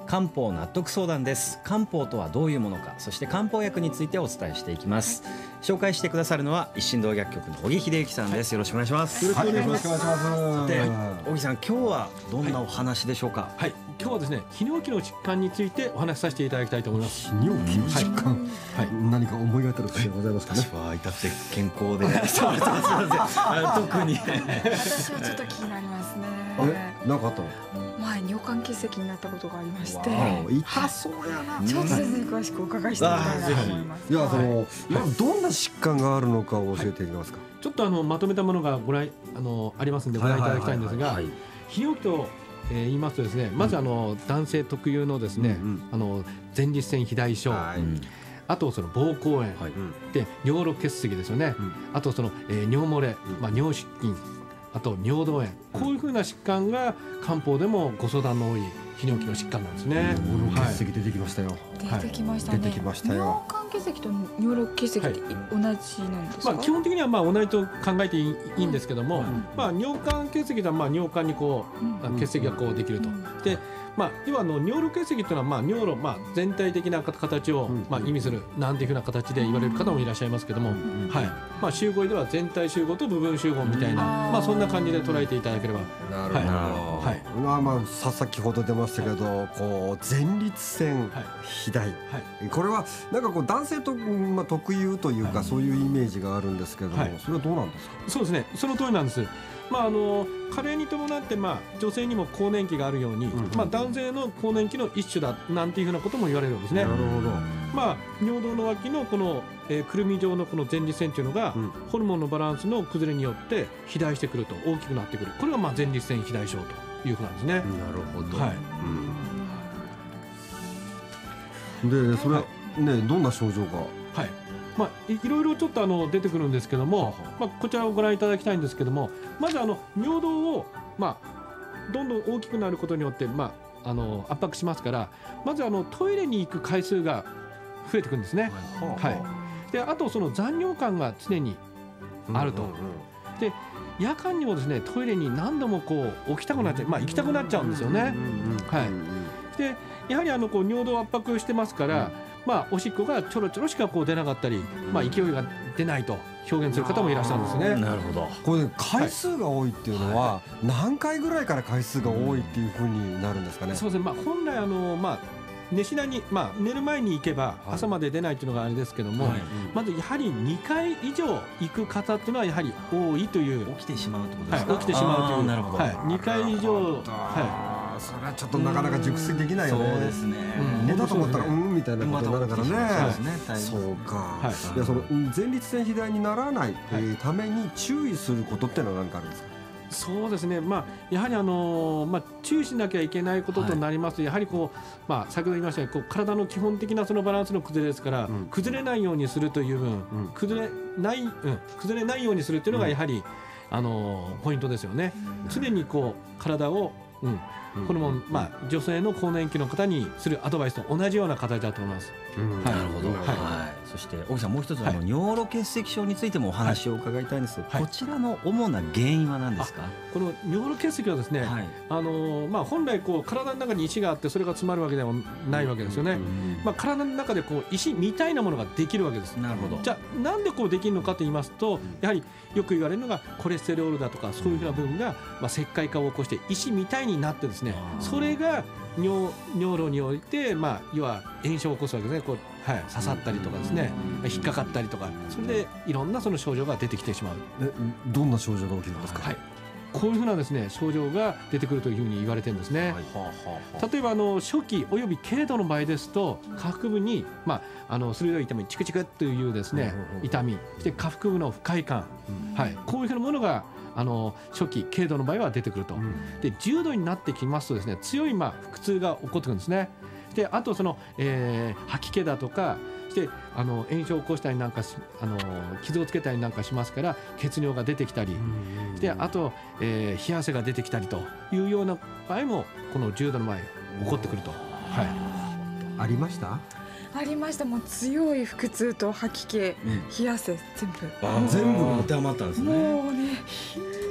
漢方納得相談です。漢方とはどういうものか、そして漢方薬についてお伝えしていきます。紹介してくださるのは一心堂薬局の小木秀幸さんです。よろしくお願いします。 よろしくお願いします。 さて、小木さん、今日はどんなお話でしょうか。 はい、今日はですね、泌尿器の疾患についてお話しさせていただきたいと思います。 泌尿器の疾患、何か思い当たる節がございますかね。 私は至って健康で特に私はちょっと気になりますね。 なんかあったの？ 前尿管結石になったことがありまして、 痛そうやな。 ちょっとですね、詳しくお伺いしてみたいなと思います。 いや、どんな疾患があるのかを教えていただけますか。 ちょっとまとめたものがありますのでご覧いただきたいんですが、泌尿器と言いますとですね、まず男性特有のですね、前立腺肥大症、あとその膀胱炎で尿路結石ですよね。あと尿漏れ、尿失禁、あと尿道炎、こういうふうな疾患が漢方でもご相談の多い泌尿器の疾患なんですね。 尿路結石出てきましたよ。 出てきましたね。 出てきましたよ。 尿管結石と尿路結石って同じなんですか？ 基本的には同じと考えていいんですけども、尿管結石とは尿管に結石ができると。で、要は尿路結石というのは尿路、全体的な形を意味するなんていうふうな形で言われる方もいらっしゃいますけども、集合では全体集合と部分集合みたいな、そんな感じで捉えていただければ。 なるほど。先ほど出ましたけど、前立腺肥大、これはなんか男性と特有というか、そういうイメージがあるんですけども、それはどうなんですか？ そうですね、その通りなんです。加齢に伴って女性にも更年期があるように、男性の更年期の一種だなんていうふうなことも言われるんですね。 なるほど。 尿道の脇のこのくるみ状のこの前立腺というのが、ホルモンのバランスの崩れによって肥大してくると、大きくなってくる、これが前立腺肥大症というふうなんですね。 なるほど。 で、それはね、どんな症状が？ いろいろちょっと出てくるんですけども、こちらをご覧いただきたいんですけども、まず尿道をどんどん大きくなることによって圧迫しますから、まずトイレに行く回数が増えてくるんですね。で、あと残尿感が常にあると。で、夜間にもですね、トイレに何度も起きたくなっちゃう、行きたくなっちゃうんですよね。で、やはり尿道を圧迫してますから、おしっこがちょろちょろしか出なかったり、勢いが出ないと表現する方もいらっしゃるんですね。 なるほど。 これ回数が多いっていうのは、何回ぐらいから回数が多いっていうふうになるんですかね？ そうですね、本来寝しなに、寝る前に行けば朝まで出ないというのがあれですけども、まずやはり2回以上行く方っていうのはやはり多いという。 起きてしまうってことですか？ 起きてしまうという。 なるほど。 2回以上。 それはちょっとなかなか熟睡できないよね。 そうですね。 寝たと思ったらみたいなことになるからね。 そうか。いや、前立腺肥大にならないために注意することってのは何かあるんですか？ そうですね、やはり注意しなきゃいけないこととなりますと、やはり先ほど言いましたように体の基本的なバランスの崩れですから、崩れないようにするという分、崩れないようにするというのがやはりポイントですよね。常に体をホルモン、女性の更年期の方にするアドバイスと同じような形だと思います。 なるほど。そして小木さん、もう一つ尿路結石症についてもお話を伺いたいんですが、こちらの主な原因は何ですか？ この尿路結石はですね、本来体の中に石があってそれが詰まるわけではないわけですよね。体の中で石みたいなものができるわけです。 なるほど。 じゃあなんでできるのかと言いますと、やはりよく言われるのがコレステロールだとか、そういうふうな部分が石灰化を起こして石みたいになってですね、それが尿路において要は炎症を起こすわけですね。刺さったりとかですね、引っかかったりとか、それでいろんな症状が出てきてしまう。 どんな症状が起きるんですか？ こういうふうなですね、症状が出てくるというふうに言われてるんですね。例えば初期および軽度の場合ですと、下腹部に鋭い痛み、チクチクというですね痛み、そして下腹部の不快感、こういうふうなものが初期軽度の場合は出てくると。で、重度になってきますとですね、強い腹痛が起こってくるんですね。で、あと吐き気だとかして炎症を起こしたりなんか傷をつけたりなんかしますから、血尿が出てきたりで、あと、冷や汗が出てきたりというような場合もこの重度の場合起こってくると。 ありました？ ありました。もう強い腹痛と吐き気、冷や汗全部当てはまったんですね。 もうね、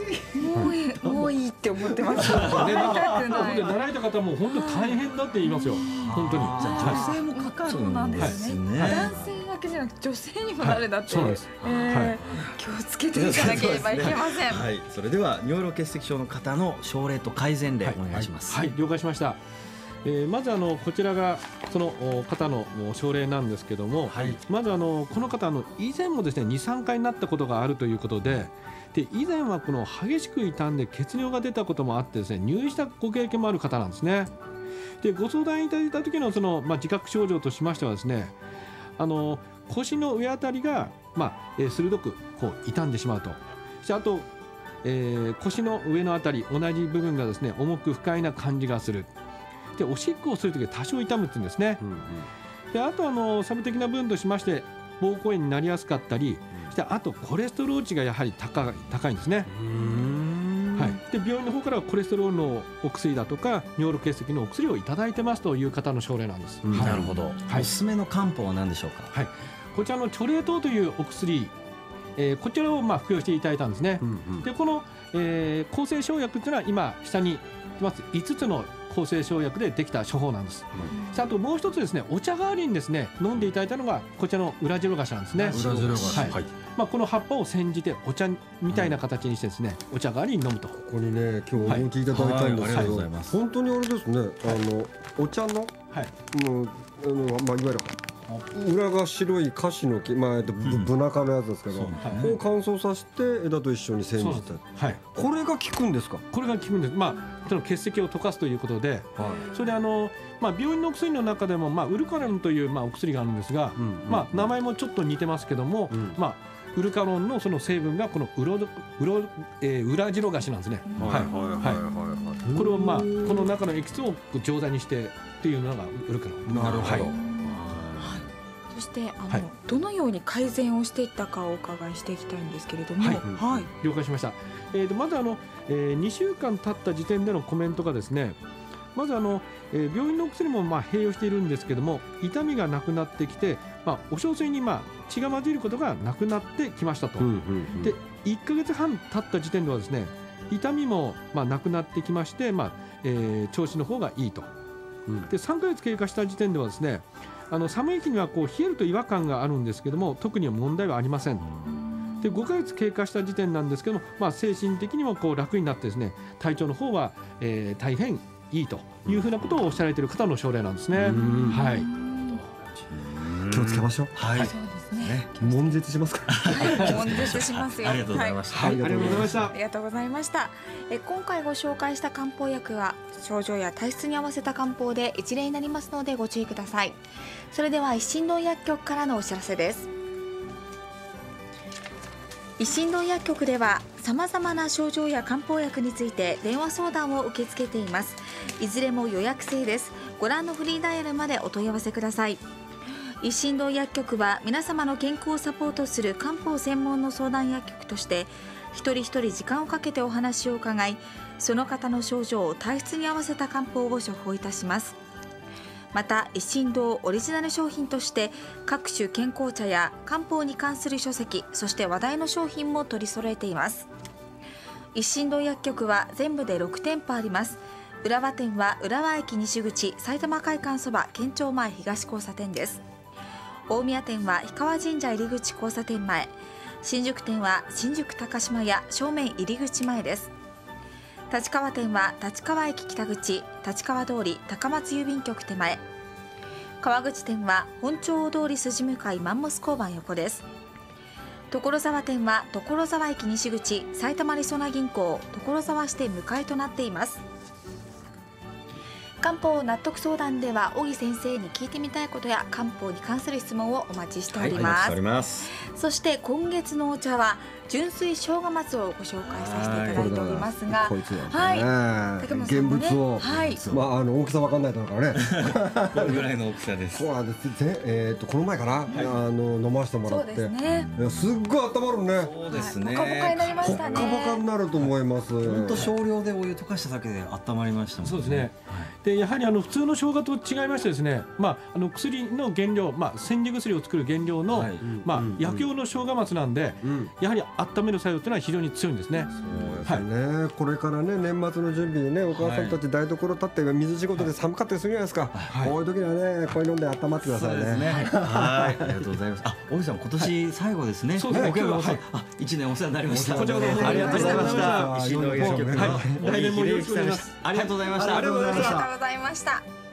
もういいって思ってます。 ね、なんか痛くない。 習いた方も本当大変だって言いますよ。本当に。 じゃあ女性もかかるんですね。 男性だけじゃなくて女性にもなるんだって。 そうです。 気をつけていかなければいけません。 はい、それでは尿路結石症の方の症例と改善例お願いします。 はい、了解しました。まずこちらがその方の症例なんですけども、まずこの方以前もですね 2,3 回なったことがあるということで、以前はこの激しく傷んで血尿が出たこともあってですね、入院したご経験もある方なんですね。でご相談いただいた時の自覚症状としましてはですね、腰の上あたりが鋭くこう傷んでしまうと。そしてあと、腰の上のあたり同じ部分がですね重く不快な感じがする。でおしっこをするときは多少痛むって言うんですね。であとサブ的な部分としまして膀胱炎になりやすかったり、そしてあとコレステロール値がやはり高いんですね。で病院の方からはコレステロールのお薬だとか尿路結石のお薬をいただいてますという方の症例なんです。 なるほど。おすすめの漢方は何でしょうか。 こちらのチョレイトというお薬、こちらを服用していただいたんですね。でこの、抗生生薬というのは今下にまず5つの抗生生薬でできた処方なんです。あともう一つですね、お茶代わりにですね飲んでいただいたのがこちらの裏白頭なんですね。この葉っぱを煎じてお茶みたいな形にしてですね、お茶代わりに飲むと。 ここにね今日お聞きいただきたいんですけど、本当にあれですね、お茶の、いわゆる裏が白いカシの木、ブナ科のやつですけど、こう乾燥させて枝と一緒に煎じて、これが効くんですか。 これが効くんです。その結石を溶かすということで、それで病院の薬の中でもウルカロンというお薬があるんですが、名前もちょっと似てますけども、ウルカロンのその成分がこの裏白菓子なんですね。これをこの中のエキスを錠剤にしてっていうのがウルカロン。 なるほど。 そしてどのように改善をしていったかをお伺いしていきたいんですけれども。 了解しました。まず2週間経った時点でのコメントがですね、まず病院のお薬も併用しているんですけども、痛みがなくなってきて、お小水に血が混じることがなくなってきましたと。で1ヶ月半経った時点ではですね、痛みもなくなってきまして、調子の方がいいと。で3ヶ月経過した時点ではですね、寒い日にはこう冷えると違和感があるんですけども、特には問題はありません。で5ヶ月経過した時点なんですけども、精神的にもこう楽になってですね、体調の方は、大変いいというふうなことをおっしゃられている方の症例なんですね。 気をつけましょう。 そうですね。 悶絶しますか。 悶絶しますよ。 ありがとうございました。 ありがとうございました。 ありがとうございました。今回ご紹介した漢方薬は症状や体質に合わせた漢方で一例になりますのでご注意ください。それでは一心堂薬局からのお知らせです。一心堂薬局ではさまざまな症状や漢方薬について電話相談を受け付けています。いずれも予約制です。ご覧のフリーダイヤルまでお問い合わせください。一心堂薬局は皆様の健康をサポートする漢方専門の相談薬局として、一人一人時間をかけてお話を伺い、その方の症状を体質に合わせた漢方を処方いたします。また一心堂オリジナル商品として各種健康茶や漢方に関する書籍、そして話題の商品も取り揃えています。一心堂薬局は全部で6店舗あります。浦和店は浦和駅西口埼玉会館そば県庁前東交差点です。大宮店は氷川神社入り口交差点前、新宿店は新宿高島屋正面入り口前です。立川店は立川駅北口立川通り高松郵便局手前、川口店は本町大通り筋向かいマンモス交番横です。所沢店は所沢駅西口埼玉りそな銀行所沢支店向かいとなっています。漢方納得相談では小木先生に聞いてみたいことや漢方に関する質問をお待ちしております。そして今月のお茶は純粋生姜松をご紹介させていただいておりますが、 現物を、大きさわかんないだろうからね。 これぐらいの大きさです。 この前かな、飲ませてもらって、すっごい温まるね。 そうですね。 ポカポカになりましたね。 ポカポカになると思います。 本当少量でお湯溶かしただけで温まりましたもんね。 そうですね。 でやはり普通の生姜と違いましてですね、薬の原料、煎じ薬を作る原料の、薬用の生姜松なんで、やはり温める作用というのは非常に強いんですね。 そうですね、これからね年末の準備にねお母さんたち台所立って水仕事で寒かったりするじゃないですか、こういう時にはねこういうので温まってくださいね。 はい、ありがとうございます。大井さん今年最後ですね。 そうですね、今日は 1年お世話になりました。 こちらこそありがとうございました。石井農業局の来年もよろしくお願いします。 ありがとうございました。 ありがとうございました。